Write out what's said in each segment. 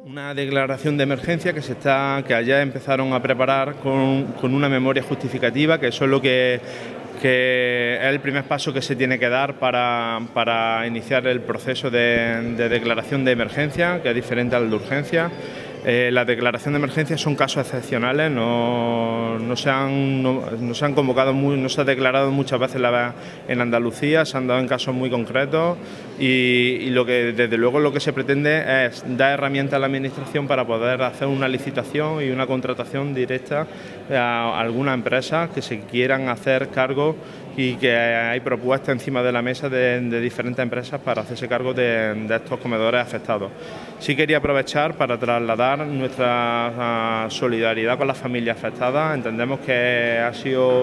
Una declaración de emergencia que ayer empezaron a preparar con una memoria justificativa, que eso es lo que es el primer paso que se tiene que dar para iniciar el proceso de declaración de emergencia, que es diferente al de urgencia. La declaración de emergencia son casos excepcionales, no se han convocado, no se ha declarado muchas veces en Andalucía, se han dado en casos muy concretos y desde luego lo que se pretende es dar herramientas a la Administración para poder hacer una licitación y una contratación directa a algunas empresas que se quieran hacer cargo, y que hay propuestas encima de la mesa de diferentes empresas para hacerse cargo de estos comedores afectados. Sí quería aprovechar para trasladar nuestra solidaridad con las familias afectadas. Entendemos que ha sido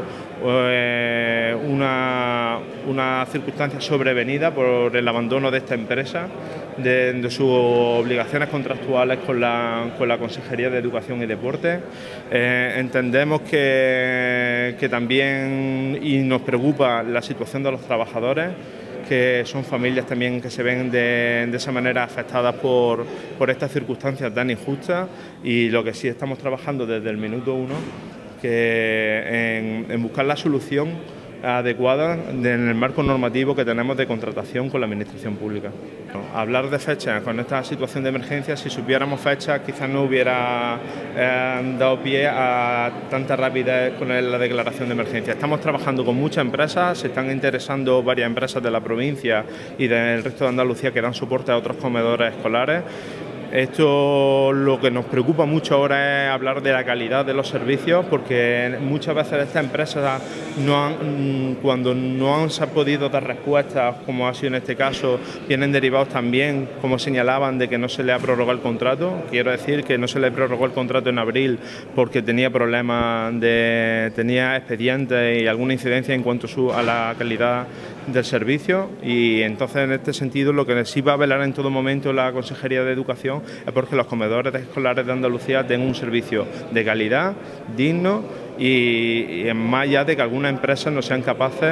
una circunstancia sobrevenida por el abandono de esta empresa, de sus obligaciones contractuales con la Consejería de Educación y Deporte. Entendemos que también, y nos preocupa la situación de los trabajadores, que son familias también que se ven de esa manera afectadas por estas circunstancias tan injustas, y lo que sí estamos trabajando desde el minuto uno en buscar la solución adecuada en el marco normativo que tenemos de contratación con la Administración Pública. Hablar de fechas con esta situación de emergencia, si supiéramos fechas, quizás no hubiera dado pie a tanta rapidez con la declaración de emergencia. Estamos trabajando con muchas empresas, se están interesando varias empresas de la provincia y del resto de Andalucía que dan soporte a otros comedores escolares. Esto, lo que nos preocupa mucho ahora es hablar de la calidad de los servicios, porque muchas veces estas empresas cuando no han podido dar respuestas, como ha sido en este caso, vienen derivados también, como señalaban, de que no se le ha prorrogado el contrato. Quiero decir que no se le prorrogó el contrato en abril porque tenía problemas, tenía expedientes y alguna incidencia en cuanto a la calidad del servicio, y entonces en este sentido lo que sí va a velar en todo momento la Consejería de Educación es porque los comedores escolares de Andalucía tengan un servicio de calidad, digno, y más allá de que algunas empresas no sean capaces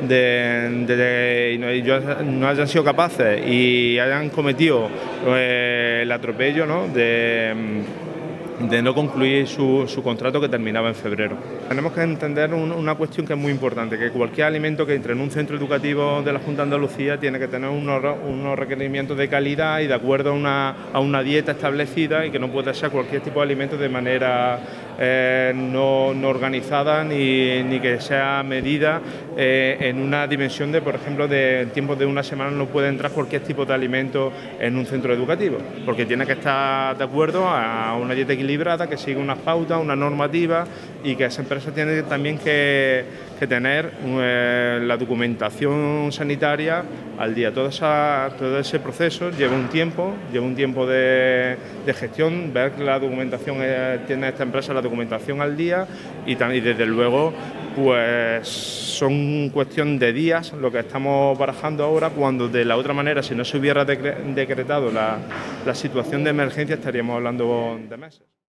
no hayan sido capaces y hayan cometido el atropello, ¿no?, de no concluir su contrato, que terminaba en febrero. Tenemos que entender una cuestión que es muy importante, que cualquier alimento que entre en un centro educativo de la Junta de Andalucía tiene que tener unos requerimientos de calidad y de acuerdo a una dieta establecida, y que no puede ser cualquier tipo de alimento de manera no organizada ni que sea medida en una dimensión de, por ejemplo, de tiempos de una semana. No puede entrar cualquier tipo de alimento en un centro educativo, porque tiene que estar de acuerdo a una dieta equilibrada, que siga unas pautas, una normativa, y que esa empresa tiene también que tener la documentación sanitaria al día. Todo ese proceso lleva un tiempo de gestión, ver que la documentación tiene esta empresa, la documentación al día, y desde luego pues son cuestión de días lo que estamos barajando ahora, cuando de la otra manera, si no se hubiera decretado la situación de emergencia, estaríamos hablando de meses.